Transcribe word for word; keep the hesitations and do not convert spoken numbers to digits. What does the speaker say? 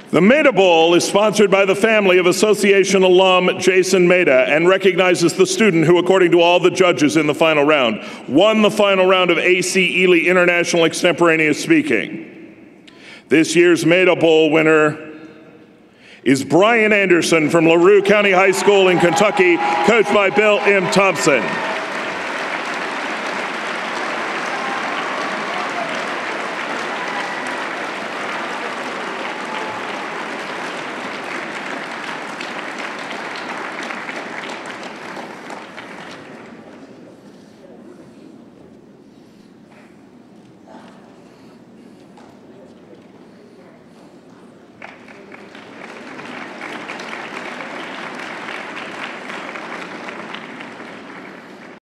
The Maida Bowl is sponsored by the family of Association alum Jason Maida and recognizes the student who, according to all the judges in the final round, won the final round of A C Ely International Extemporaneous Speaking. This year's Maida Bowl winner is Brian Anderson from LaRue County High School in Kentucky, coached by Bill M. Thompson.